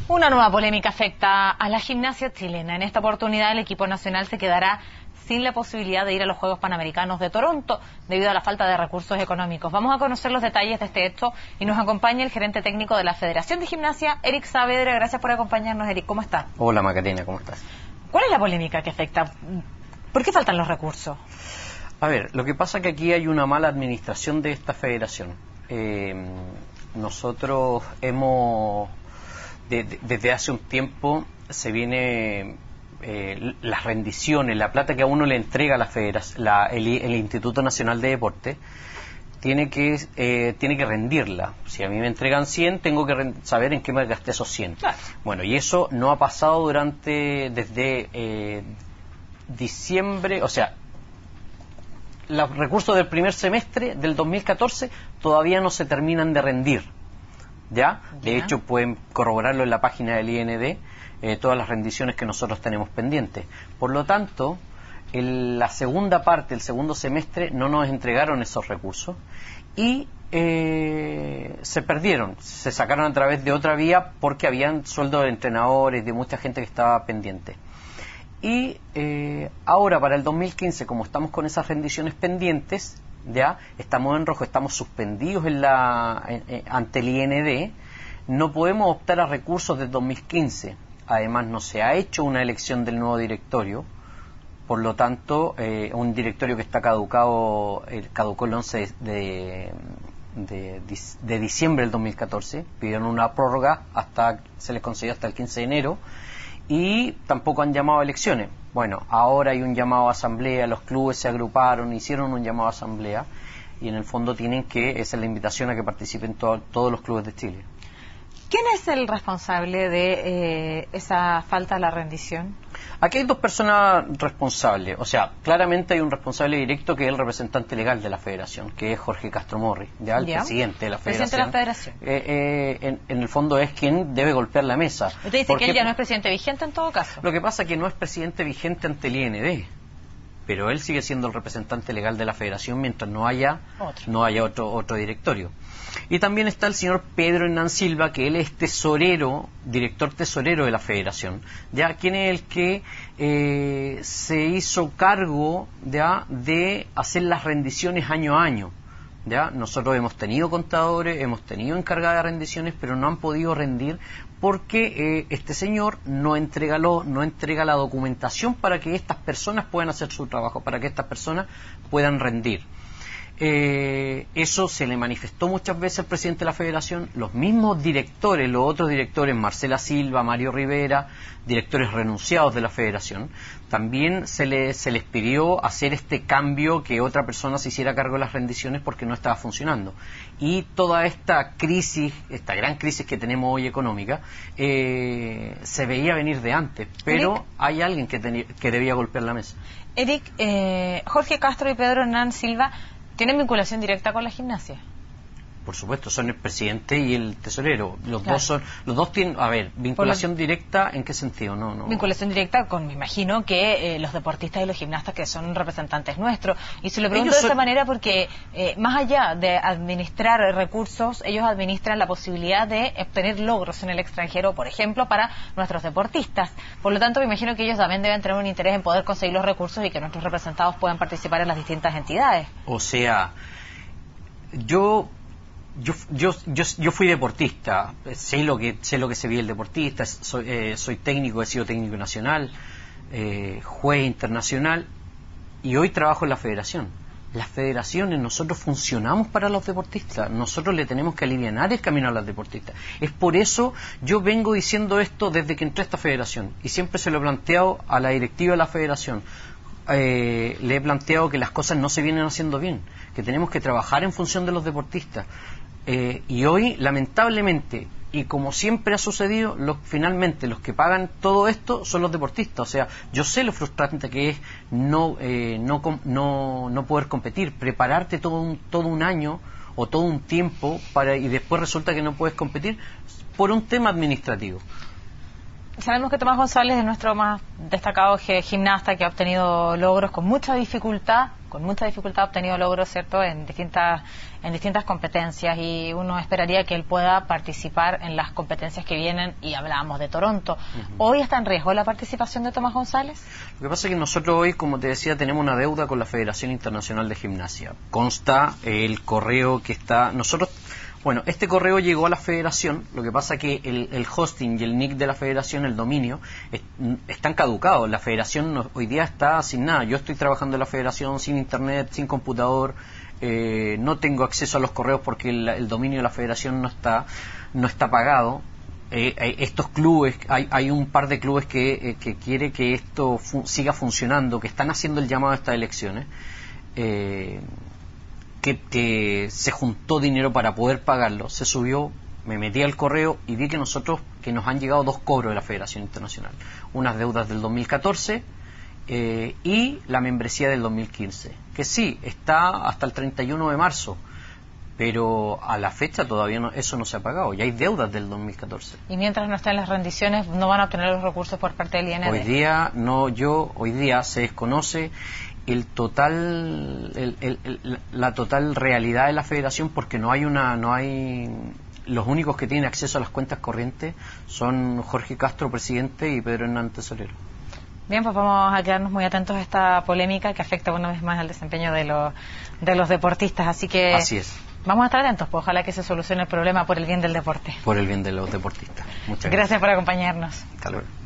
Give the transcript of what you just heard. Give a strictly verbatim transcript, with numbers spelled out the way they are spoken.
Una nueva polémica afecta a la gimnasia chilena. En esta oportunidad el equipo nacional se quedará sin la posibilidad de ir a los Juegos Panamericanos de Toronto debido a la falta de recursos económicos. Vamos a conocer los detalles de este hecho y nos acompaña el gerente técnico de la Federación de Gimnasia, Eric Saavedra. Gracias por acompañarnos, Eric. ¿Cómo está? Hola, Macarena, ¿cómo estás? ¿Cuál es la polémica que afecta? ¿Por qué faltan los recursos? A ver, lo que pasa es que aquí hay una mala administración de esta federación. Eh, nosotros hemos, de, de, desde hace un tiempo, se viene eh, las rendiciones, la plata que a uno le entrega la federación, la, el, el Instituto Nacional de Deporte, tiene que eh, tiene que rendirla. Si a mí me entregan cien, tengo que saber en qué me gasté esos cien. Claro. Bueno, y eso no ha pasado durante, desde eh, diciembre, o sea, los recursos del primer semestre del dos mil catorce todavía no se terminan de rendir, ¿ya? De yeah. hecho, pueden corroborarlo en la página del I N D, eh, todas las rendiciones que nosotros tenemos pendientes. Por lo tanto, en la segunda parte, el segundo semestre, no nos entregaron esos recursos y eh, se perdieron, se sacaron a través de otra vía porque habían sueldos de entrenadores, de mucha gente que estaba pendiente. Y eh, ahora para el dos mil quince, como estamos con esas rendiciones pendientes, ya estamos en rojo, estamos suspendidos en la, en, en, ante el I N D, no podemos optar a recursos del dos mil quince. Además, no se ha hecho una elección del nuevo directorio, por lo tanto, eh, un directorio que está caducado, eh, caducó el once de, de, de, de diciembre del dos mil catorce, pidieron una prórroga, hasta se les concedió hasta el quince de enero, y tampoco han llamado a elecciones. Bueno, ahora hay un llamado a asamblea, los clubes se agruparon, hicieron un llamado a asamblea y en el fondo tienen que, esa es la invitación a que participen to todos los clubes de Chile. ¿Quién es el responsable de eh, esa falta de la rendición? Aquí hay dos personas responsables, o sea, claramente hay un responsable directo que es el representante legal de la federación, que es Jorge Castro Morri, ya el ¿Ya? presidente de la federación. Presidente de la federación. Eh, eh, en, en el fondo es quien debe golpear la mesa. Usted dice porque, que él ya no es presidente vigente en todo caso. Lo que pasa es que no es presidente vigente ante el I N D, pero él sigue siendo el representante legal de la federación mientras no haya otro, no haya otro, otro directorio. Y también está el señor Pedro Hernán Silva, que él es tesorero, director tesorero de la federación, ya quien es el que eh, se hizo cargo ya de hacer las rendiciones año a año. ¿Ya? Nosotros hemos tenido contadores, hemos tenido encargadas de rendiciones, pero no han podido rendir porque eh, este señor no entrega, lo, no entrega la documentación para que estas personas puedan hacer su trabajo, para que estas personas puedan rendir. Eh, eso se le manifestó muchas veces al presidente de la federación, los mismos directores, los otros directores, Marcela Silva, Mario Rivera, directores renunciados de la federación, también se, le, se les pidió hacer este cambio, que otra persona se hiciera cargo de las rendiciones porque no estaba funcionando. Y toda esta crisis, esta gran crisis que tenemos hoy económica, eh, se veía venir de antes, pero Eric, hay alguien que, tenía, que debía golpear la mesa. Eric, eh, Jorge Castro y Pedro Hernán Silva ¿tienen vinculación directa con la gimnasia? Por supuesto, son el presidente y el tesorero. Los claro. dos son, los dos tienen, a ver, vinculación lo, directa, ¿en qué sentido? No, no. Vinculación directa con, me imagino que eh, los deportistas y los gimnastas que son representantes nuestros. Y se lo pregunto ellos de esta son... manera porque eh, más allá de administrar recursos, ellos administran la posibilidad de obtener logros en el extranjero, por ejemplo, para nuestros deportistas. Por lo tanto, me imagino que ellos también deben tener un interés en poder conseguir los recursos y que nuestros representados puedan participar en las distintas entidades. O sea, yo Yo, yo, yo, yo fui deportista, sé lo que sé lo que se vive el deportista, soy, eh, soy técnico, he sido técnico nacional, eh, juez internacional y hoy trabajo en la federación. Las federaciones, nosotros funcionamos para los deportistas, nosotros le tenemos que alivianar el camino a los deportistas. Es por eso yo vengo diciendo esto desde que entré a esta federación y siempre se lo he planteado a la directiva de la federación. Eh, le he planteado que las cosas no se vienen haciendo bien, que tenemos que trabajar en función de los deportistas. Eh, y hoy, lamentablemente, y como siempre ha sucedido, los, finalmente los que pagan todo esto son los deportistas. O sea, yo sé lo frustrante que es no eh, no, no no poder competir, prepararte todo un, todo un año o todo un tiempo para y después resulta que no puedes competir por un tema administrativo. Sabemos que Tomás González es nuestro más destacado gimnasta que ha obtenido logros con mucha dificultad con mucha dificultad ha obtenido logros, ¿cierto?, en distintas en distintas competencias, y uno esperaría que él pueda participar en las competencias que vienen, y hablábamos de Toronto. Uh-huh. ¿Hoy está en riesgo la participación de Tomás González? Lo que pasa es que nosotros hoy, como te decía, tenemos una deuda con la Federación Internacional de Gimnasia. Consta el correo que está... Nosotros... Bueno, este correo llegó a la federación, lo que pasa que el, el hosting y el nick de la federación, el dominio, es, están caducados. La federación no, hoy día está sin nada. Yo estoy trabajando en la federación sin internet, sin computador, eh, no tengo acceso a los correos porque el, el dominio de la federación no está, no está pagado. Eh, eh, estos clubes, hay, hay un par de clubes que, eh, que quiere que esto fu- siga funcionando, que están haciendo el llamado a estas elecciones. Eh, Que, que se juntó dinero para poder pagarlo, se subió, me metí al correo y vi que nosotros, que nos han llegado dos cobros de la Federación Internacional, unas deudas del dos mil catorce eh, y la membresía del dos mil quince, que sí, está hasta el treinta y uno de marzo, pero a la fecha todavía no, eso no se ha pagado, y hay deudas del dos mil catorce. Y mientras no estén las rendiciones, no van a obtener los recursos por parte del I N D. Hoy día, no, yo, hoy día se desconoce el total el, el, el, la total realidad de la federación, porque no hay una no hay los únicos que tienen acceso a las cuentas corrientes son Jorge Castro, presidente, y Pedro Hernández, tesorero. Bien, pues vamos a quedarnos muy atentos a esta polémica que afecta una vez más al desempeño de los de los deportistas, así que así es, vamos a estar atentos, pues ojalá que se solucione el problema por el bien del deporte, por el bien de los deportistas. Muchas gracias, gracias por acompañarnos. Hasta luego.